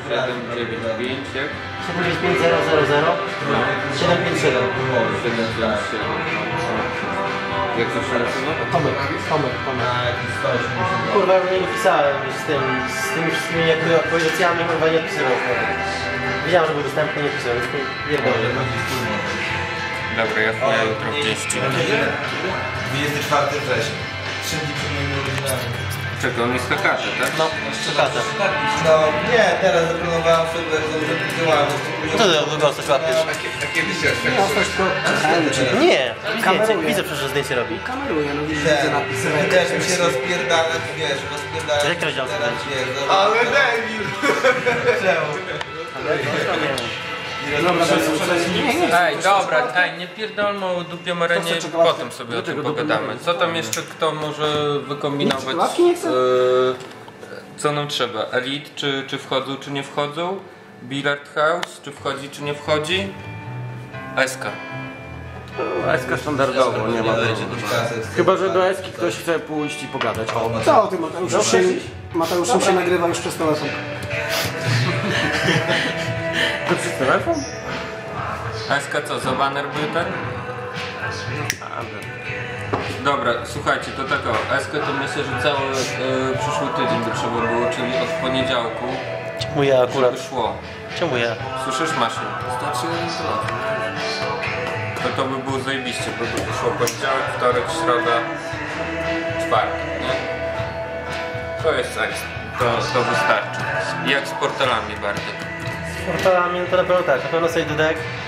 795, jak? 75000 757. O, 757. Jak to się nazywa? Tomek. Kurwa, ja nie pisałem z tymi wszystkimi jakby aktualizacjami, kurwa nie pisałem. Wiedziałem, że był dostępny, nie pisałem. Pierdolę. Dobra, ja chuję jutro w dzień ścinki. 24 września. 3 dni przed moimi urodzinami. Czego, on jest kakata, tak? No, czekata. No nie, teraz zaplanowałem sobie, że wytyłałem. Co ty długo coś łapiesz? A kiedy się Nie, widzę przecież, że zdjęcie robi. Kameruję, no widzę napisy. Też mi się rozpierdalać, wiesz, rozpierdalać. Czy jak rozdział sobie? Ale debil! Czemu? Ej, dobra, nie pierdolmy o dupie Marenie, potem sobie o tym pogadamy. Co tam jeszcze kto może wykombinować? Co nam trzeba? Elite, czy wchodzą, czy nie wchodzą? Billard House, czy wchodzi, czy nie wchodzi? SK. SK standardowo, nie ma. Chyba, że do SK ktoś chce pójść i pogadać. Co ty, Mateuszem się nagrywa już przez telefon. To przez telefon? SK co, za banner był ten? Dobra, słuchajcie, to tak o, SK to myślę, że cały przyszły tydzień by trzeba było, czyli od poniedziałku, Czemu ja akurat? żeby szło. Czemu ja? Słyszysz, Masiu? Starczy jeden telefon. To by było zajebiście, bo by szło poniedziałek, wtorek, środa, czwartek, nie? To jest ekstra, to wystarczy. I jak z portalami, Bartek? Z portalami, no to na pewno tak, na pewno sobie dodek.